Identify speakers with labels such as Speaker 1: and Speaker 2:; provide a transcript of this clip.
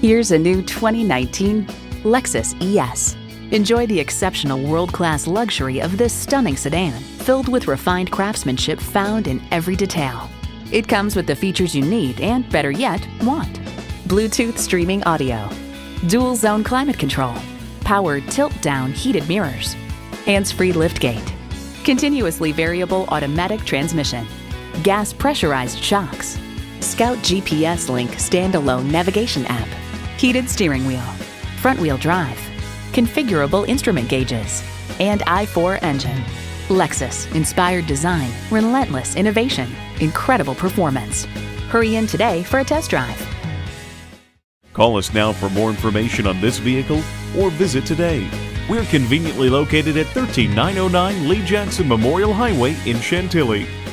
Speaker 1: Here's a new 2019 Lexus ES. Enjoy the exceptional world-class luxury of this stunning sedan, filled with refined craftsmanship found in every detail. It comes with the features you need and, better yet, want. Bluetooth streaming audio, dual zone climate control, power tilt-down heated mirrors, hands-free liftgate, continuously variable automatic transmission, gas pressurized shocks, Scout GPS Link standalone navigation app, heated steering wheel, front-wheel drive, configurable instrument gauges, and i4 engine. Lexus, inspired design, relentless innovation, incredible performance. Hurry in today for a test drive.
Speaker 2: Call us now for more information on this vehicle or visit today. We're conveniently located at 13909 Lee Jackson Memorial Highway in Chantilly.